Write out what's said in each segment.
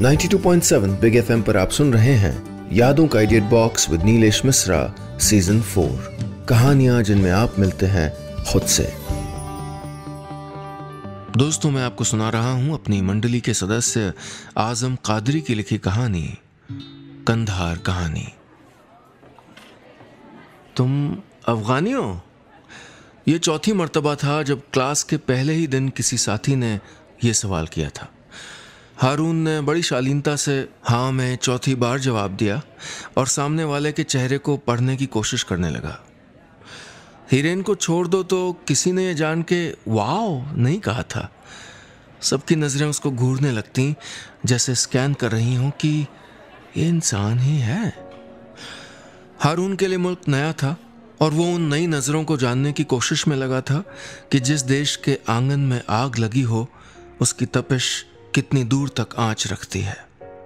92.7 big FM पर आप सुन रहे हैं यादों का idiot box with Neelesh Mishra season 4। कहानियां जिनमें आप मिलते हैं खुद से। दोस्तों, मैं आपको सुना रहा हूं अपनी मंडली के सदस्य आजम कादरी की लिखी कहानी कंधार कहानी। तुम अफगानी हो? ये चौथी मर्तबा था जब क्लास के पहले ही दिन किसी साथी ने यह सवाल किया था। हारून ने बड़ी शालीनता से हाँ मैं चौथी बार जवाब दिया और सामने वाले के चेहरे को पढ़ने की कोशिश करने लगा। हिरेन को छोड़ दो तो किसी ने यह जान के वाओ नहीं कहा था। सबकी नज़रें उसको घूरने लगती, जैसे स्कैन कर रही हों कि ये इंसान ही है। हारून के लिए मुल्क नया था और वो उन नई नज़रों को जानने की कोशिश में लगा था कि जिस देश के आंगन में आग लगी हो उसकी तपिश कितनी दूर तक आंच रखती है।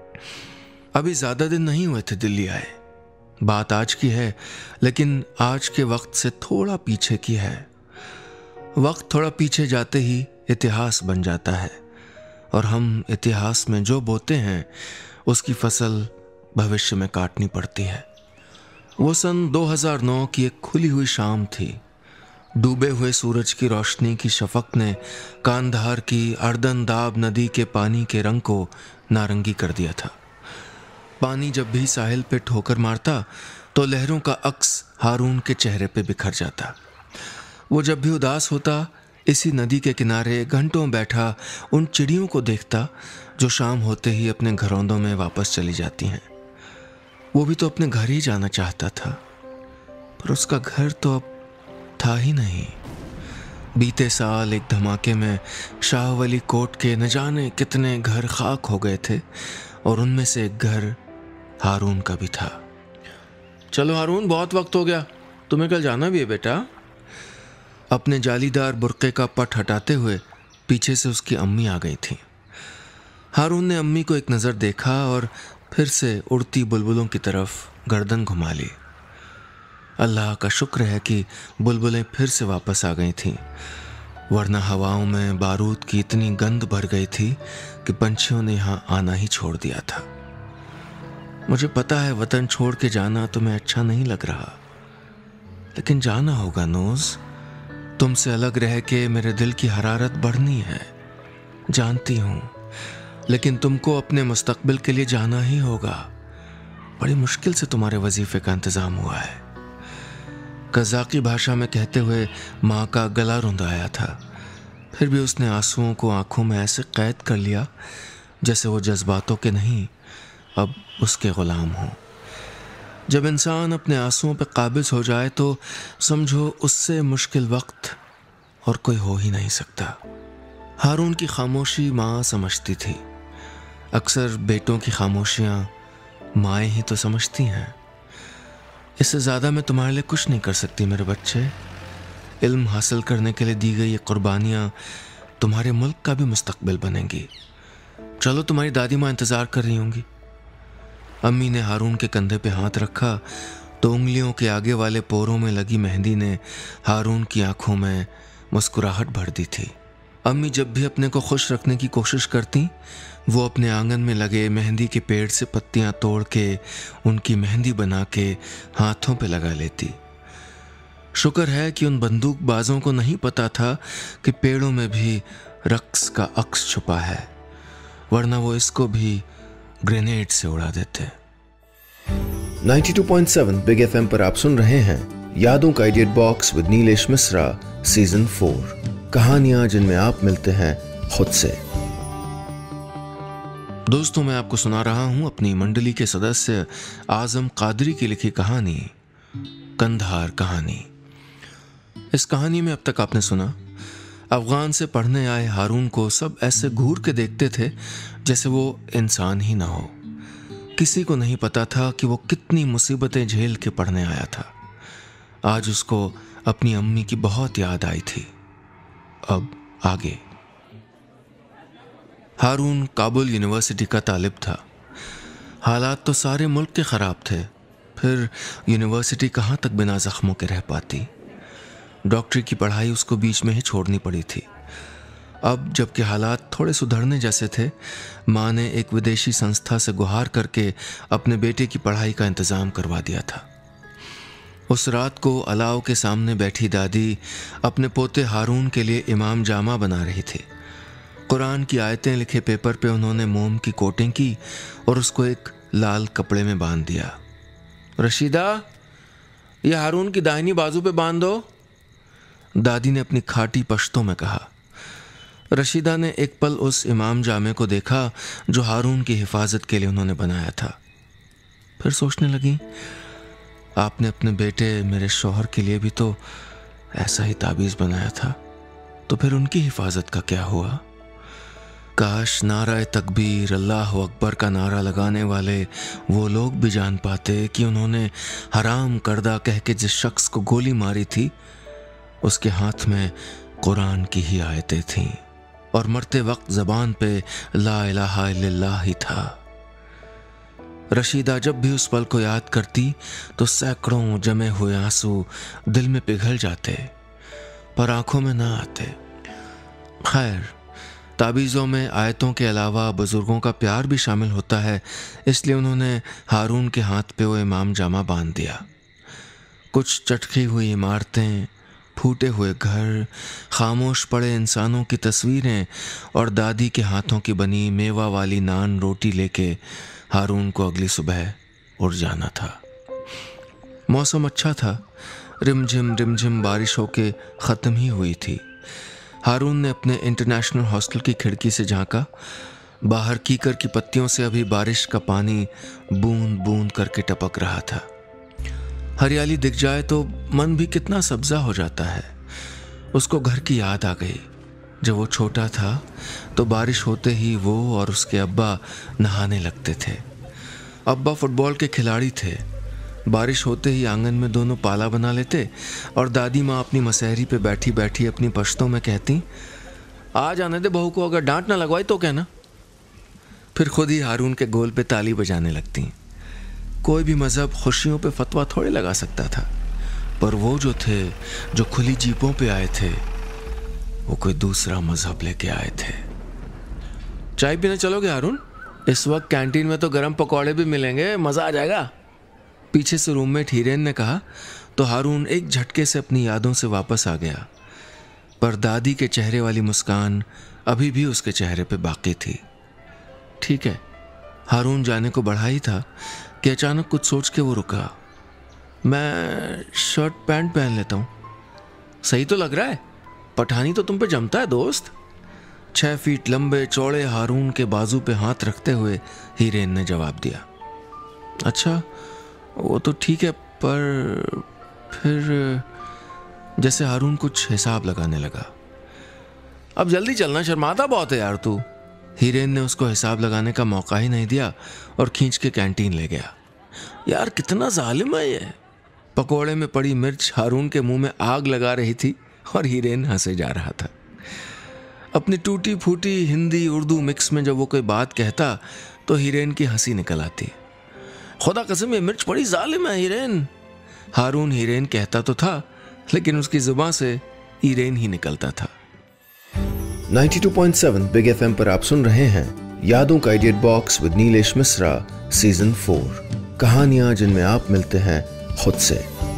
अभी ज्यादा दिन नहीं हुए थे दिल्ली आए। बात आज की है, लेकिन आज के वक्त से थोड़ा पीछे की है। वक्त थोड़ा पीछे जाते ही इतिहास बन जाता है और हम इतिहास में जो बोते हैं उसकी फसल भविष्य में काटनी पड़ती है। वो सन 2009 की एक खुली हुई शाम थी। डूबे हुए सूरज की रोशनी की शफक ने कांधार की अर्दनदाब नदी के पानी के रंग को नारंगी कर दिया था। पानी जब भी साहिल पे ठोकर मारता तो लहरों का अक्स हारून के चेहरे पे बिखर जाता। वो जब भी उदास होता इसी नदी के किनारे घंटों बैठा उन चिड़ियों को देखता जो शाम होते ही अपने घरौंदों में वापस चली जाती हैं। वो भी तो अपने घर ही जाना चाहता था, पर उसका घर तो अब था ही नहीं। बीते साल एक धमाके में शाहवली कोट के न जाने कितने घर खाक हो गए थे और उनमें से एक घर हारून का भी था। चलो हारून, बहुत वक्त हो गया, तुम्हें कल जाना भी है बेटा। अपने जालीदार बुर्के का पट हटाते हुए पीछे से उसकी अम्मी आ गई थी। हारून ने अम्मी को एक नज़र देखा और फिर से उड़ती बुलबुलों की तरफ गर्दन घुमा ली। अल्लाह का शुक्र है कि बुलबुलें फिर से वापस आ गई थीं, वरना हवाओं में बारूद की इतनी गंध भर गई थी कि पंछियों ने यहाँ आना ही छोड़ दिया था। मुझे पता है वतन छोड़ के जाना तुम्हें अच्छा नहीं लग रहा, लेकिन जाना होगा नोज। तुमसे अलग रह के मेरे दिल की हरारत बढ़नी है, जानती हूँ, लेकिन तुमको अपने मुस्तकबिल के लिए जाना ही होगा। बड़ी मुश्किल से तुम्हारे वजीफे का इंतज़ाम हुआ है। कज़ाकी भाषा में कहते हुए माँ का गला रुंधाया था, फिर भी उसने आंसुओं को आंखों में ऐसे कैद कर लिया जैसे वो जज्बातों के नहीं, अब उसके ग़ुलाम हों। जब इंसान अपने आंसुओं पर काबिज हो जाए तो समझो उससे मुश्किल वक्त और कोई हो ही नहीं सकता। हारून की खामोशी माँ समझती थी। अक्सर बेटों की खामोशियाँ माएँ ही तो समझती हैं। इससे ज़्यादा मैं तुम्हारे लिए कुछ नहीं कर सकती मेरे बच्चे। इल्म हासिल करने के लिए दी गई ये कुर्बानियाँ तुम्हारे मुल्क का भी मुस्तकबिल बनेंगी। चलो, तुम्हारी दादी माँ इंतज़ार कर रही होंगी। अम्मी ने हारून के कंधे पे हाथ रखा तो उंगलियों के आगे वाले पोरों में लगी मेहंदी ने हारून की आंखों में मुस्कुराहट भर दी थी। अम्मी जब भी अपने को खुश रखने की कोशिश करती, वो अपने आंगन में लगे मेहंदी के पेड़ से पत्तियां तोड़ के उनकी मेहंदी बना के हाथों पे लगा लेती। शुक्र है कि उन बंदूकबाजों को नहीं पता था कि पेड़ों में भी रक्स का अक्स छुपा है, वरना वो इसको भी ग्रेनेड से उड़ा देते। 92.7 बिग एफएम पर आप सुन रहे हैं यादों का idiot box with Neelesh Mishra season 4। कहानियां जिनमें आप मिलते हैं खुद से। दोस्तों, मैं आपको सुना रहा हूं अपनी मंडली के सदस्य आजम कादरी की लिखी कहानी कंधार कहानी। इस कहानी में अब तक आपने सुना, अफगान से पढ़ने आए हारून को सब ऐसे घूर के देखते थे जैसे वो इंसान ही ना हो। किसी को नहीं पता था कि वो कितनी मुसीबतें झेल के पढ़ने आया था। आज उसको अपनी अम्मी की बहुत याद आई थी। अब आगे। हारून काबुल यूनिवर्सिटी का तालिब था। हालात तो सारे मुल्क के ख़राब थे, फिर यूनिवर्सिटी कहाँ तक बिना ज़ख्मों के रह पाती। डॉक्टरी की पढ़ाई उसको बीच में ही छोड़नी पड़ी थी। अब जबकि हालात थोड़े सुधरने जैसे थे, माँ ने एक विदेशी संस्था से गुहार करके अपने बेटे की पढ़ाई का इंतज़ाम करवा दिया था। उस रात को अलाव के सामने बैठी दादी अपने पोते हारून के लिए इमाम जामा बना रही थी। कुरान की आयतें लिखे पेपर पे उन्होंने मोम की कोटिंग की और उसको एक लाल कपड़े में बांध दिया। रशीदा, ये हारून की दाहिनी बाजू पे बांध दो, दादी ने अपनी खाटी पश्तों में कहा। रशीदा ने एक पल उस इमाम जामे को देखा जो हारून की हिफाजत के लिए उन्होंने बनाया था। फिर सोचने लगी, आपने अपने बेटे मेरे शौहर के लिए भी तो ऐसा ही ताबीज़ बनाया था, तो फिर उनकी हिफाजत का क्या हुआ? काश नारा तकबीर अल्लाह अकबर का नारा लगाने वाले वो लोग भी जान पाते कि उन्होंने हराम करदा कह के जिस शख्स को गोली मारी थी उसके हाथ में कुरान की ही आयतें थीं और मरते वक्त ज़बान पे ला इलाहा इल्लल्लाह ही था। रशीदा जब भी उस पल को याद करती तो सैकड़ों जमे हुए आंसू दिल में पिघल जाते पर आंखों में ना आते। खैर, ताबीज़ों में आयतों के अलावा बुजुर्गों का प्यार भी शामिल होता है, इसलिए उन्होंने हारून के हाथ पे वो इमाम जामा बांध दिया। कुछ चटकी हुई इमारतें, फूटे हुए घर, खामोश पड़े इंसानों की तस्वीरें और दादी के हाथों की बनी मेवा वाली नान रोटी लेके हारून को अगली सुबह उड़ जाना था। मौसम अच्छा था, रिमझिम बारिश होके ख़त्म ही हुई थी। हारून ने अपने इंटरनेशनल हॉस्टल की खिड़की से झांका। बाहर कीकर की पत्तियों से अभी बारिश का पानी बूंद बूंद करके टपक रहा था। हरियाली दिख जाए तो मन भी कितना सब्जा हो जाता है। उसको घर की याद आ गई। जब वो छोटा था तो बारिश होते ही वो और उसके अब्बा नहाने लगते थे। अब्बा फुटबॉल के खिलाड़ी थे। बारिश होते ही आंगन में दोनों पाला बना लेते और दादी माँ अपनी मसहरी पे बैठी बैठी अपनी पश्तों में कहती, आ जाने दे बहू को, अगर डांट ना लगवाई तो कहना। फिर खुद ही हारून के गोल पे ताली बजाने लगती। कोई भी मज़हब खुशियों पे फतवा थोड़े लगा सकता था, पर वो जो थे, जो खुली जीपों पे आए थे, वो कोई दूसरा मज़हब लेके आए थे। चाय पीने चलोगे हारून? इस वक्त कैंटीन में तो गर्म पकौड़े भी मिलेंगे, मज़ा आ जाएगा, पीछे से रूममेट हीरेन ने कहा तो हारून एक झटके से अपनी यादों से वापस आ गया। पर दादी के चेहरे वाली मुस्कान अभी भी उसके चेहरे पे बाकी थी। ठीक है, हारून जाने को बढ़ा ही था कि अचानक कुछ सोच के वो रुका। मैं शर्ट पैंट पहन लेता हूँ, सही तो लग रहा है, पठानी तो तुम पे जमता है दोस्त। 6 फीट लंबे चौड़े हारून के बाजू पे हाथ रखते हुए हीरेन ने जवाब दिया। अच्छा, वो तो ठीक है, पर फिर जैसे हारून कुछ हिसाब लगाने लगा। अब जल्दी चलना, शर्माता बहुत है यार तू। हीरेन ने उसको हिसाब लगाने का मौका ही नहीं दिया और खींच के कैंटीन ले गया। यार कितना जालिम है ये। पकोड़े में पड़ी मिर्च हारून के मुंह में आग लगा रही थी और हीरेन हंसे जा रहा था। अपनी टूटी फूटी हिंदी उर्दू मिक्स में जब वो कोई बात कहता तो हीरेन की हंसी निकल आती। खुदा कसम ये मिर्च बड़ी जालिम है हीरेन। हारून हीरेन कहता तो था, लेकिन उसकी जुबान से हीरेन ही निकलता था। 92.7 बिग एफएम पर आप सुन रहे हैं यादों का idiot box with Neelesh Mishra season 4, कहानियां जिनमें आप मिलते हैं खुद से।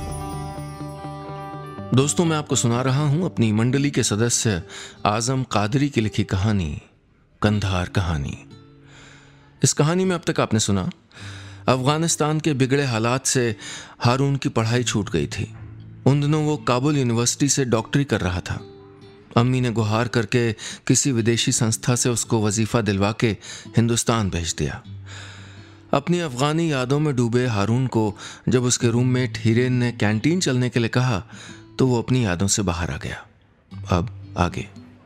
दोस्तों, मैं आपको सुना रहा हूं अपनी मंडली के सदस्य आजम कादरी की लिखी कहानी कंधार कहानी। इस कहानी में अब तक आपने सुना अफगानिस्तान के बिगड़े हालात से हारून की पढ़ाई छूट गई थी। उन दिनों वो काबुल यूनिवर्सिटी से डॉक्टरी कर रहा था। अम्मी ने गुहार करके किसी विदेशी संस्था से उसको वजीफा दिलवा के हिंदुस्तान भेज दिया। अपनी अफगानी यादों में डूबे हारून को जब उसके रूममेट हीरेन ने कैंटीन चलने के लिए कहा तो वो अपनी यादों से बाहर आ गया। अब आगे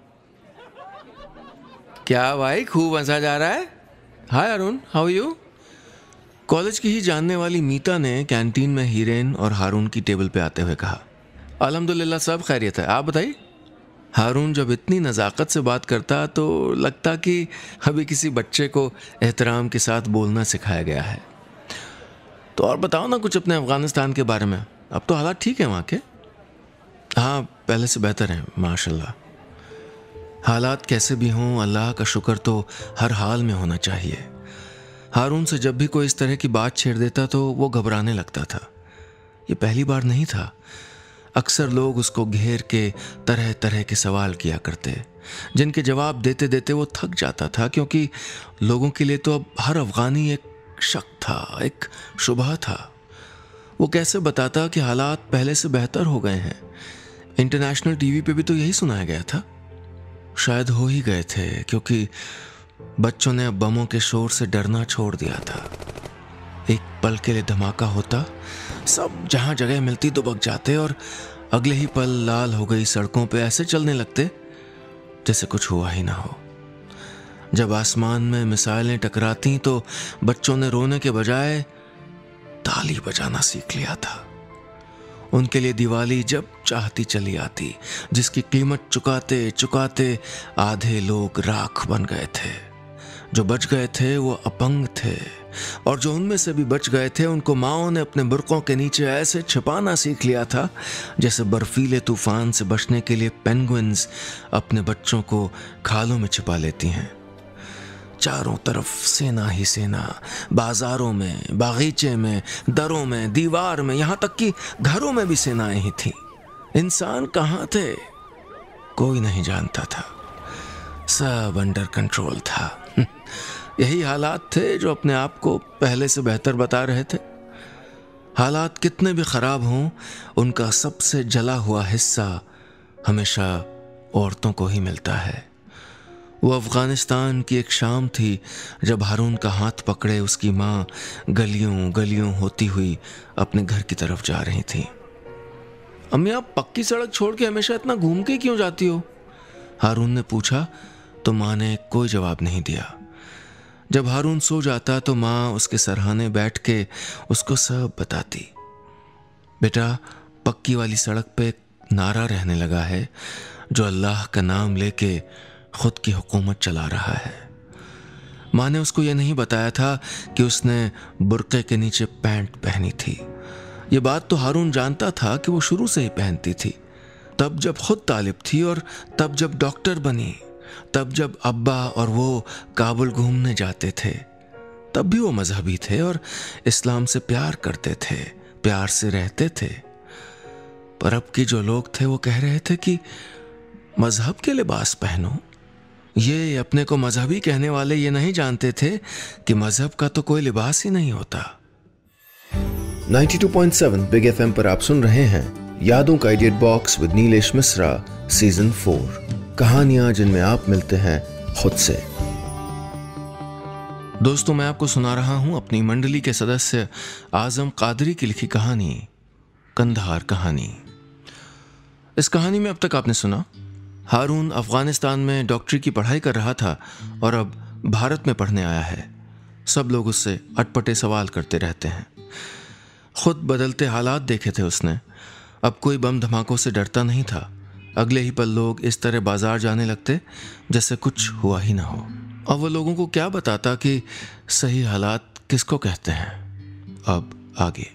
क्या भाई, खूब हंसा जा रहा है। Hi Haroon, how are you? College की ही जानने वाली मीता ने कैंटीन में हीरेन और हारून की टेबल पे आते हुए कहा। अल्हम्दुलिल्लाह सब खैरियत है, आप बताइए। हारून जब इतनी नज़ाकत से बात करता तो लगता कि अभी किसी बच्चे को एहतराम के साथ बोलना सिखाया गया है। तो और बताओ ना कुछ अपने अफ़गानिस्तान के बारे में। अब तो हालात ठीक है वहाँ के? हाँ, पहले से बेहतर हैं माशाल्लाह। हालात कैसे भी हों, अल्लाह का शुक्र तो हर हाल में होना चाहिए। हारून से जब भी कोई इस तरह की बात छेड़ देता तो वो घबराने लगता था। ये पहली बार नहीं था। अक्सर लोग उसको घेर के तरह तरह के सवाल किया करते, जिनके जवाब देते देते वो थक जाता था, क्योंकि लोगों के लिए तो अब हर अफगानी एक शक था, एक शुबह था। वो कैसे बताता कि हालात पहले से बेहतर हो गए हैं? इंटरनेशनल टीवी पे भी तो यही सुनाया गया था। शायद हो ही गए थे, क्योंकि बच्चों ने अब बमों के शोर से डरना छोड़ दिया था। एक पल के लिए धमाका होता, सब जहां जगह मिलती दुबक जाते और अगले ही पल लाल हो गई सड़कों पे ऐसे चलने लगते जैसे कुछ हुआ ही ना हो। जब आसमान में मिसाइलें टकराती तो बच्चों ने रोने के बजाय ताली बजाना सीख लिया था। उनके लिए दिवाली जब चाहती चली आती, जिसकी कीमत चुकाते चुकाते आधे लोग राख बन गए थे। जो बच गए थे वो अपंग थे, और जो उनमें से भी बच गए थे उनको माओ ने अपने बुर्कों के नीचे ऐसे छिपाना सीख लिया था जैसे बर्फीले तूफान से बचने के लिए पेंगुइन्स अपने बच्चों को खालों में छिपा लेती हैं। चारों तरफ सेना ही सेना, बाजारों में, बागीचे में, दरों में, दीवार में, यहां तक कि घरों में भी सेनाएं ही थीं। इंसान कहां थे कोई नहीं जानता था, सब अंडर कंट्रोल था। यही हालात थे जो अपने आप को पहले से बेहतर बता रहे थे। हालात कितने भी खराब हों, उनका सबसे जला हुआ हिस्सा हमेशा औरतों को ही मिलता है। वो अफगानिस्तान की एक शाम थी जब हारून का हाथ पकड़े उसकी माँ गलियों गलियों होती हुई अपने घर की तरफ जा रही थी। अम्मी, आप पक्की सड़क छोड़ के हमेशा इतना घूम के क्यों जाती हो? हारून ने पूछा तो माँ ने कोई जवाब नहीं दिया। जब हारून सो जाता तो माँ उसके सरहाने बैठ के उसको सब बताती। बेटा, पक्की वाली सड़क पे एक नारा रहने लगा है जो अल्लाह का नाम लेके खुद की हुकूमत चला रहा है। माँ ने उसको यह नहीं बताया था कि उसने बुर्के के नीचे पैंट पहनी थी। ये बात तो हारून जानता था कि वो शुरू से ही पहनती थी, तब जब खुद तालिब थी और तब जब डॉक्टर बनी, तब जब अब्बा और वो काबुल घूमने जाते थे। तब भी वो मजहबी थे और इस्लाम से प्यार करते थे, प्यार से रहते थे। पर अब के जो लोग थे वो कह रहे थे कि मजहब के लिबास पहनो। ये अपने को मजहबी कहने वाले ये नहीं जानते थे कि मजहब का तो कोई लिबास ही नहीं होता। 92.7 बिग एफएम पर आप सुन रहे हैं यादों का edit box with Neelesh Mishra season 4, कहानियां जिनमें आप मिलते हैं खुद से। दोस्तों, मैं आपको सुना रहा हूं अपनी मंडली के सदस्य आजम कादरी की लिखी कहानी कंधार कहानी। इस कहानी में अब तक आपने सुना, हारून अफगानिस्तान में डॉक्टरी की पढ़ाई कर रहा था और अब भारत में पढ़ने आया है। सब लोग उससे अटपटे सवाल करते रहते हैं। खुद बदलते हालात देखे थे उसने। अब कोई बम धमाकों से डरता नहीं था। अगले ही पल लोग इस तरह बाजार जाने लगते जैसे कुछ हुआ ही ना हो। अब वो लोगों को क्या बताता कि सही हालात किसको कहते हैं। अब आगे।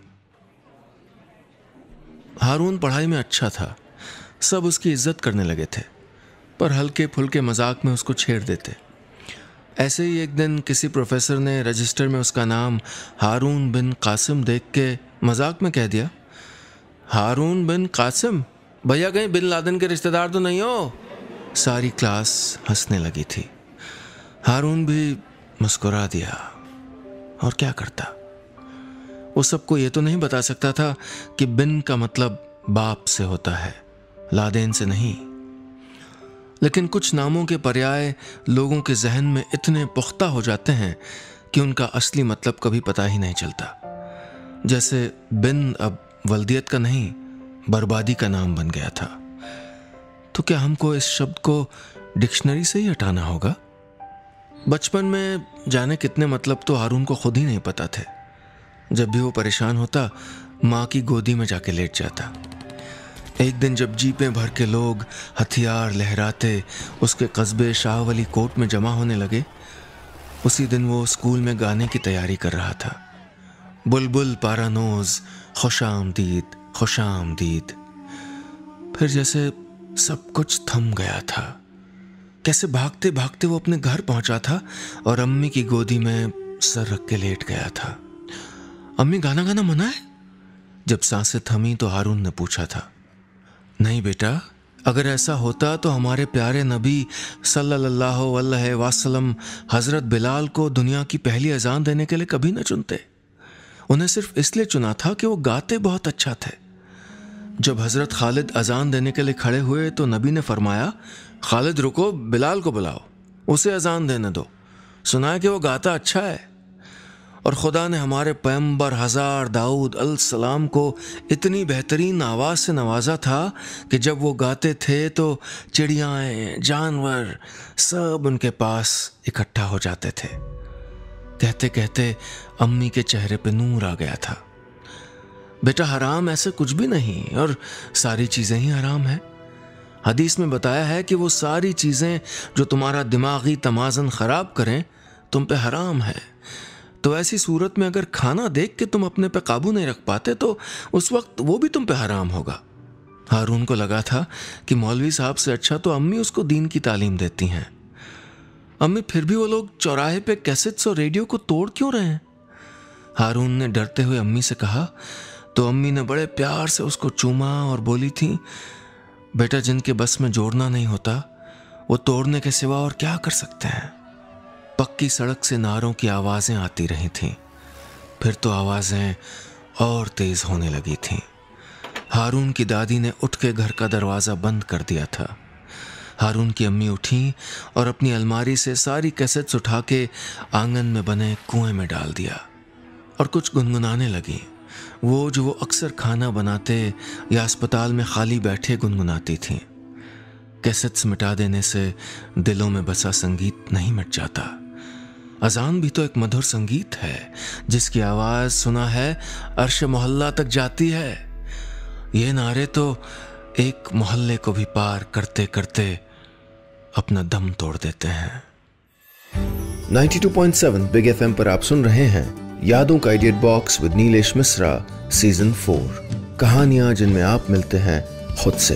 हारून पढ़ाई में अच्छा था, सब उसकी इज्जत करने लगे थे, पर हल्के फुल्के मजाक में उसको छेड़ देते। ऐसे ही एक दिन किसी प्रोफेसर ने रजिस्टर में उसका नाम हारून बिन कासिम देख के मजाक में कह दिया, हारून बिन कासिम? भैया कहीं बिन लादेन के रिश्तेदार तो नहीं हो? सारी क्लास हंसने लगी थी। हारून भी मुस्कुरा दिया। और क्या करता? वो सबको ये तो नहीं बता सकता था कि बिन का मतलब बाप से होता है, लादेन से नहीं। लेकिन कुछ नामों के पर्याय लोगों के जहन में इतने पुख्ता हो जाते हैं कि उनका असली मतलब कभी पता ही नहीं चलता। जैसे बिन अब वल्दियत का नहीं, बर्बादी का नाम बन गया था। तो क्या हमको इस शब्द को डिक्शनरी से ही हटाना होगा? बचपन में जाने कितने मतलब तो हारून को खुद ही नहीं पता थे। जब भी वो परेशान होता, माँ की गोदी में जाके लेट जाता। एक दिन जब जीपें भर के लोग हथियार लहराते उसके कस्बे शाह वली कोट में जमा होने लगे, उसी दिन वो स्कूल में गाने की तैयारी कर रहा था। बुलबुल पारानोज खुशामदीद खुशामदीद। फिर जैसे सब कुछ थम गया था। कैसे भागते भागते वो अपने घर पहुंचा था और अम्मी की गोदी में सर रख के लेट गया था। अम्मी, गाना गाना मना है? जब सांसें थमी तो हारून ने पूछा था। नहीं बेटा, अगर ऐसा होता तो हमारे प्यारे नबी सल्लल्लाहु अलैहि वसल्लम हज़रत बिलाल को दुनिया की पहली अजान देने के लिए कभी न चुनते। उन्हें सिर्फ इसलिए चुना था कि वो गाते बहुत अच्छा थे। जब हज़रत खालिद अजान देने के लिए खड़े हुए तो नबी ने फरमाया, खालिद रुको, बिलाल को बुलाओ, उसे अजान देने दो, सुना है कि वो गाता अच्छा है। और खुदा ने हमारे पैगंबर हज़ार दाऊद अलैहिस्सलाम को इतनी बेहतरीन आवाज़ से नवाजा था कि जब वो गाते थे तो चिड़ियाएँ, जानवर सब उनके पास इकट्ठा हो जाते थे। कहते कहते अम्मी के चेहरे पे नूर आ गया था। बेटा, हराम ऐसे कुछ भी नहीं और सारी चीज़ें ही हराम हैं। हदीस में बताया है कि वो सारी चीज़ें जो तुम्हारा दिमागी तमाज़न ख़राब करें तुम पे हराम है। तो ऐसी सूरत में अगर खाना देख के तुम अपने पे काबू नहीं रख पाते तो उस वक्त वो भी तुम पे हराम होगा। हारून को लगा था कि मौलवी साहब से अच्छा तो अम्मी उसको दीन की तालीम देती हैं। अम्मी, फिर भी वो लोग चौराहे पे कैसेट्स और रेडियो को तोड़ क्यों रहे हैं? हारून ने डरते हुए अम्मी से कहा तो अम्मी ने बड़े प्यार से उसको चूमा और बोली थी, बेटा, जिनके बस में जोड़ना नहीं होता वो तोड़ने के सिवा और क्या कर सकते हैं। पक्की सड़क से नारों की आवाज़ें आती रही थीं, फिर तो आवाज़ें और तेज़ होने लगी थीं। हारून की दादी ने उठ के घर का दरवाज़ा बंद कर दिया था। हारून की अम्मी उठी और अपनी अलमारी से सारी कैसेट्स उठा के आंगन में बने कुएं में डाल दिया और कुछ गुनगुनाने लगी, वो जो वो अक्सर खाना बनाते या अस्पताल में खाली बैठे गुनगुनाती थीं। कैसेट्स मिटा देने से दिलों में बसा संगीत नहीं मिट जाता। अजान भी तो एक मधुर संगीत है जिसकी आवाज़ सुना है अर्श मोहल्ला तक जाती है। ये नारे तो एक मोहल्ले को भी पार करते करते अपना दम तोड़ देते हैं। 92.7 बिग एफएम पर आप सुन रहे हैं यादों का edit box with Neelesh Mishra season 4, कहानियां जिनमें आप मिलते हैं खुद से।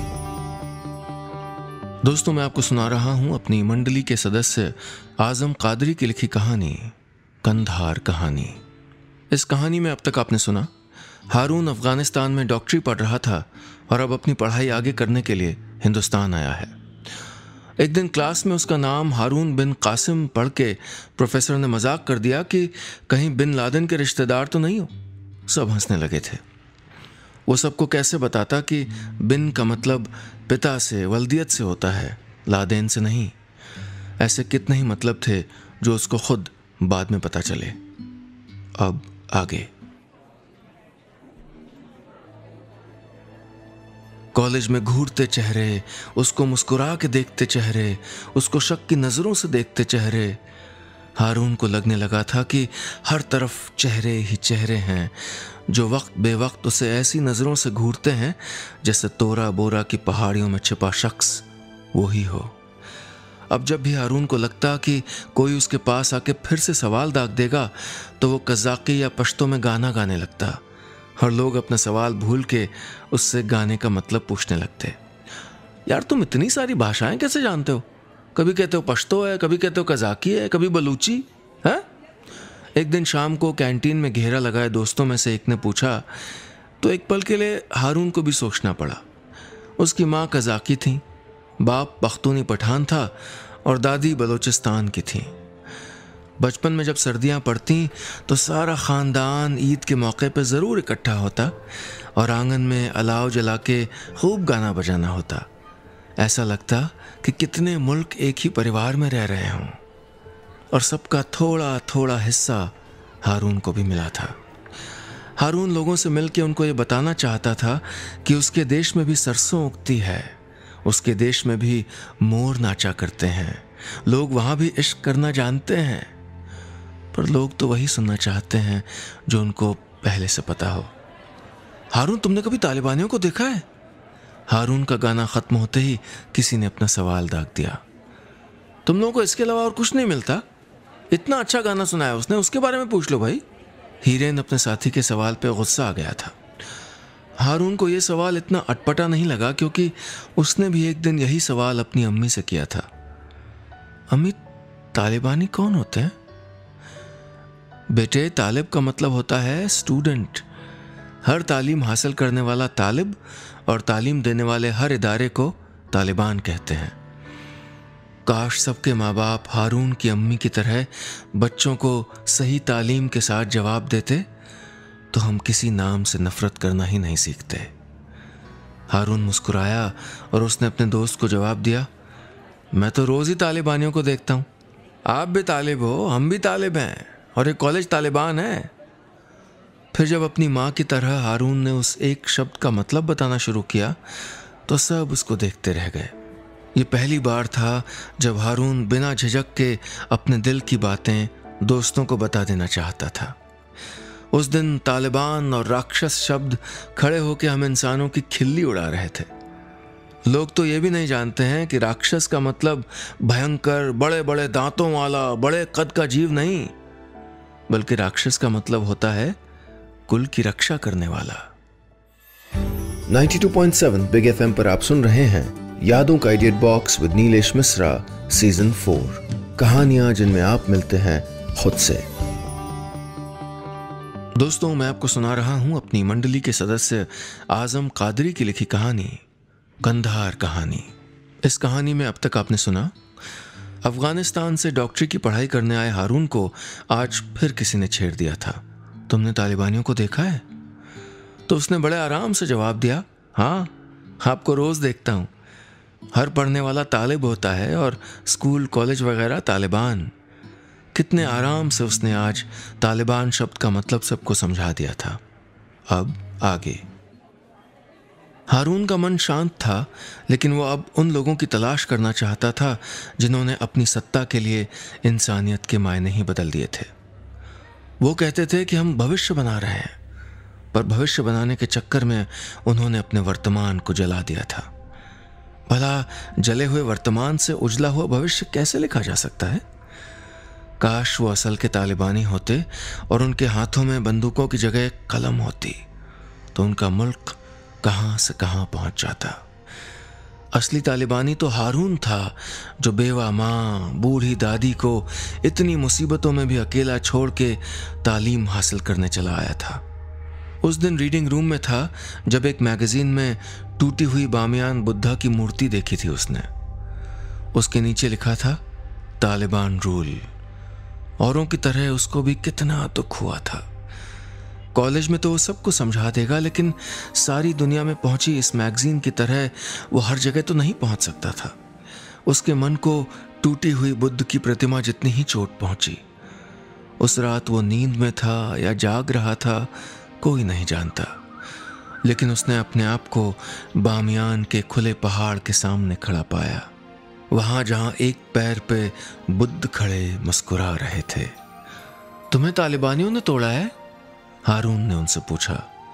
दोस्तों, मैं आपको सुना रहा हूं अपनी मंडली के सदस्य आजम कादरी की लिखी कहानी कंधार कहानी। इस कहानी में अब तक आपने सुना हारून अफगानिस्तान में डॉक्टरी पढ़ रहा था और अब अपनी पढ़ाई आगे करने के लिए हिंदुस्तान आया है। एक दिन क्लास में उसका नाम हारून बिन कासिम पढ़ के प्रोफेसर ने मजाक कर दिया कि कहीं बिन लादेन के रिश्तेदार तो नहीं हो। सब हंसने लगे थे। वो सबको कैसे बताता कि बिन का मतलब पिता से, वल्दियत से होता है, लादेन से नहीं। ऐसे कितने ही मतलब थे जो उसको खुद बाद में पता चले। अब आगे। कॉलेज में घूरते चेहरे, उसको मुस्कुरा के देखते चेहरे, उसको शक की नज़रों से देखते चेहरे। हारून को लगने लगा था कि हर तरफ चेहरे ही चेहरे हैं जो वक्त बेवक्त उसे ऐसी नज़रों से घूरते हैं जैसे तोरा बोरा की पहाड़ियों में छिपा शख्स वही हो। अब जब भी हारून को लगता कि कोई उसके पास आके फिर से सवाल दाग देगा तो वो कज़ाकी या पश्तो में गाना गाने लगता और लोग अपना सवाल भूल के उससे गाने का मतलब पूछने लगते। यार, तुम इतनी सारी भाषाएं कैसे जानते हो? कभी कहते हो पश्तो है, कभी कहते हो कज़ाकी है, कभी बलूची है। एक दिन शाम को कैंटीन में घेरा लगाए दोस्तों में से एक ने पूछा तो एक पल के लिए हारून को भी सोचना पड़ा। उसकी माँ कज़ाकी थी, बाप पख्तूनी पठान था और दादी बलूचिस्तान की थी। बचपन में जब सर्दियाँ पड़ती तो सारा ख़ानदान ईद के मौके पर ज़रूर इकट्ठा होता और आंगन में अलाव जला के खूब गाना बजाना होता। ऐसा लगता कि कितने मुल्क एक ही परिवार में रह रहे हों और सबका थोड़ा थोड़ा हिस्सा हारून को भी मिला था। हारून लोगों से मिलकर उनको ये बताना चाहता था कि उसके देश में भी सरसों उगती है, उसके देश में भी मोर नाचा करते हैं, लोग वहाँ भी इश्क करना जानते हैं। पर लोग तो वही सुनना चाहते हैं जो उनको पहले से पता हो। हारून, तुमने कभी तालिबानियों को देखा है? हारून का गाना ख़त्म होते ही किसी ने अपना सवाल दाग दिया। तुम लोगों को इसके अलावा और कुछ नहीं मिलता? इतना अच्छा गाना सुनाया उसने, उसके बारे में पूछ लो भाई। हीरेन अपने साथी के सवाल पे गुस्सा आ गया था। हारून को यह सवाल इतना अटपटा नहीं लगा क्योंकि उसने भी एक दिन यही सवाल अपनी अम्मी से किया था। अम्मी, तालिबानी कौन होते हैं? बेटे, तालिब का मतलब होता है स्टूडेंट। हर तालीम हासिल करने वाला तालिब और तालीम देने वाले हर इदारे को तालिबान कहते हैं। काश सबके माँ बाप हारून की अम्मी की तरह बच्चों को सही तालीम के साथ जवाब देते तो हम किसी नाम से नफरत करना ही नहीं सीखते। हारून मुस्कुराया और उसने अपने दोस्त को जवाब दिया, मैं तो रोज ही तालिबानियों को देखता हूँ। आप भी तालिब हो, हम भी तालिब हैं और ये कॉलेज तालिबान है। फिर जब अपनी माँ की तरह हारून ने उस एक शब्द का मतलब बताना शुरू किया तो सब उसको देखते रह गए। ये पहली बार था जब हारून बिना झिझक के अपने दिल की बातें दोस्तों को बता देना चाहता था। उस दिन तालिबान और राक्षस शब्द खड़े होकर हम इंसानों की खिल्ली उड़ा रहे थे। लोग तो ये भी नहीं जानते हैं कि राक्षस का मतलब भयंकर, बड़े बड़े दांतों वाला, बड़े कद का जीव नहीं, बल्कि राक्षस का मतलब होता है कुल की रक्षा करने वाला। 92.7 बिग एफएम पर आप सुन रहे हैं यादों का idiot box with Neelesh Mishra season 4, कहानियां जिनमें आप मिलते हैं खुद से। दोस्तों, मैं आपको सुना रहा हूं अपनी मंडली के सदस्य आजम कादरी की लिखी कहानी कंधार कहानी। इस कहानी में अब तक आपने सुना, अफगानिस्तान से डॉक्टरी की पढ़ाई करने आए हारून को आज फिर किसी ने छेड़ दिया था। तुमने तालिबानियों को देखा है? तो उसने बड़े आराम से जवाब दिया, हाँ, आपको रोज देखता हूं। हर पढ़ने वाला तालिब होता है और स्कूल कॉलेज वगैरह तालिबान। कितने आराम से उसने आज तालिबान शब्द का मतलब सबको समझा दिया था। अब आगे। हारून का मन शांत था, लेकिन वो अब उन लोगों की तलाश करना चाहता था जिन्होंने अपनी सत्ता के लिए इंसानियत के मायने ही बदल दिए थे। वो कहते थे कि हम भविष्य बना रहे हैं, पर भविष्य बनाने के चक्कर में उन्होंने अपने वर्तमान को जला दिया था। भला जले हुए वर्तमान से उजला हुआ भविष्य कैसे लिखा जा सकता है? काश वो असल के तालिबानी होते और उनके हाथों में बंदूकों की जगह कलम होती, तो उनका मुल्क कहां से कहां पहुंच जाता। असली तालिबानी तो हारून था, जो बेवा माँ, बूढ़ी दादी को इतनी मुसीबतों में भी अकेला छोड़ के तालीम हासिल करने चला आया था। उस दिन रीडिंग रूम में था जब एक मैगजीन में टूटी हुई बामियान बुद्धा की मूर्ति देखी थी उसने। उसके नीचे लिखा था तालिबान रूल। औरों की तरह उसको भी कितना दुख हुआ था। कॉलेज में तो वो सबको समझा देगा, लेकिन सारी दुनिया में पहुंची इस मैगजीन की तरह वो हर जगह तो नहीं पहुंच सकता था। उसके मन को टूटी हुई बुद्ध की प्रतिमा जितनी ही चोट पहुंची। उस रात वो नींद में था या जाग रहा था, कोई नहीं जानता, लेकिन उसने अपने आप को बामियान के खुले पहाड़ के सामने खड़ा पाया, वहां जहां एक पैर पे बुद्ध खड़े मुस्कुरा रहे थे। तुम्हें तालिबानियों ने तोड़ा है? हारून ने उनसे पूछा।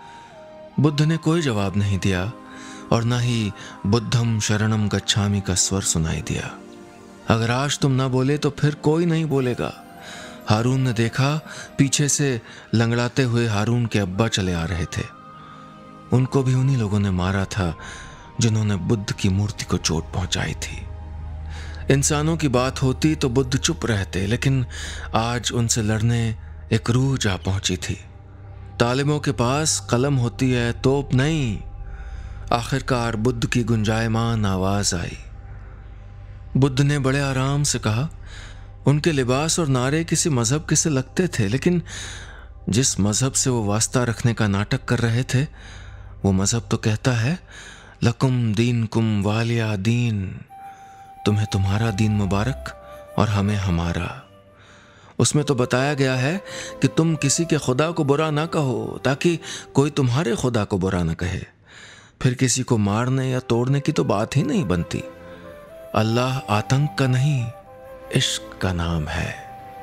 बुद्ध ने कोई जवाब नहीं दिया और न ही बुद्धम शरणम गच्छामि का स्वर सुनाई दिया। अगर आज तुम ना बोले तो फिर कोई नहीं बोलेगा। हारून ने देखा, पीछे से लंगड़ाते हुए हारून के अब्बा चले आ रहे थे। उनको भी उन्हीं लोगों ने मारा था जिन्होंने बुद्ध की मूर्ति को चोट पहुंचाई थी। इंसानों की बात होती तो बुद्ध चुप रहते, लेकिन आज उनसे लड़ने एक रूह जा पहुंची थी। तालिबों के पास कलम होती है, तोप नहीं। आखिरकार बुद्ध की गुंजायमान आवाज आई। बुद्ध ने बड़े आराम से कहा। उनके लिबास और नारे किसी मजहब के से लगते थे, लेकिन जिस मजहब से वो वास्ता रखने का नाटक कर रहे थे, वो मजहब तो कहता है लकुम दीन कुम वालिया दीन, तुम्हें तुम्हारा दीन मुबारक और हमें हमारा। उसमें तो बताया गया है कि तुम किसी के खुदा को बुरा ना कहो ताकि कोई तुम्हारे खुदा को बुरा ना कहे। फिर किसी को मारने या तोड़ने की तो बात ही नहीं बनती। अल्लाह आतंक का नहीं, इश्क का नाम है।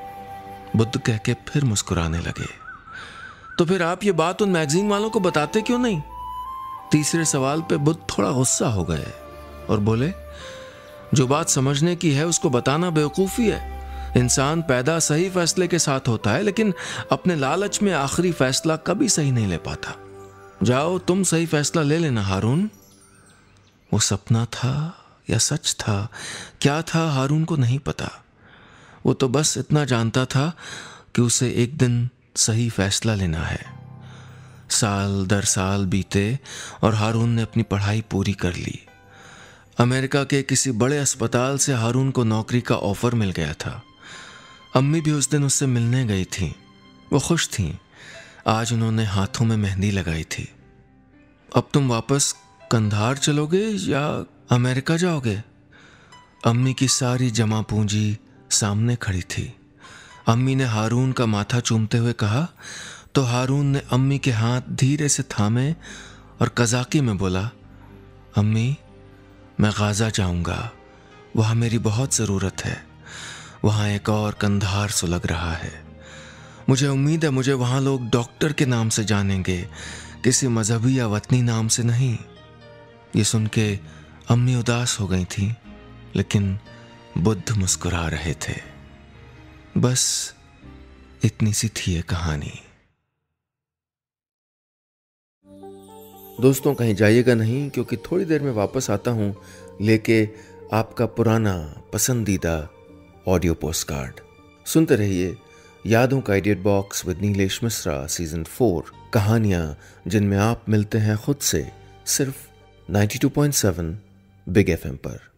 बुद्ध कह के फिर मुस्कुराने लगे। तो फिर आप ये बात उन मैगजीन वालों को बताते क्यों नहीं? तीसरे सवाल पे बुद्ध थोड़ा गुस्सा हो गए और बोले, जो बात समझने की है उसको बताना बेवकूफ़ी है। इंसान पैदा सही फैसले के साथ होता है, लेकिन अपने लालच में आखिरी फैसला कभी सही नहीं ले पाता। जाओ तुम सही फैसला ले लेना हारून। वो सपना था या सच था, क्या था, हारून को नहीं पता। वो तो बस इतना जानता था कि उसे एक दिन सही फैसला लेना है। साल दर साल बीते और हारून ने अपनी पढ़ाई पूरी कर ली। अमेरिका के किसी बड़े अस्पताल से हारून को नौकरी का ऑफर मिल गया था। अम्मी भी उस दिन उससे मिलने गई थी। वो खुश थीं। आज उन्होंने हाथों में मेहंदी लगाई थी। अब तुम वापस कंधार चलोगे या अमेरिका जाओगे? अम्मी की सारी जमा पूंजी सामने खड़ी थी। अम्मी ने हारून का माथा चूमते हुए कहा तो हारून ने अम्मी के हाथ धीरे से थामे और कज़ाकी में बोला, अम्मी, मैं गाज़ा जाऊंगा। वहाँ मेरी बहुत ज़रूरत है। वहाँ एक और कंधार सुलग रहा है। मुझे उम्मीद है मुझे वहाँ लोग डॉक्टर के नाम से जानेंगे, किसी मजहबी या वतनी नाम से नहीं। ये सुन के अम्मी उदास हो गई थी, लेकिन बुद्ध मुस्कुरा रहे थे। बस इतनी सी थी ये कहानी। दोस्तों, कहीं जाइएगा नहीं, क्योंकि थोड़ी देर में वापस आता हूं लेके आपका पुराना पसंदीदा ऑडियो पोस्टकार्ड। सुनते रहिए यादों का idea box with Neelesh Mishra season 4, कहानियां जिनमें आप मिलते हैं खुद से, सिर्फ 92.7 बिग FM पर।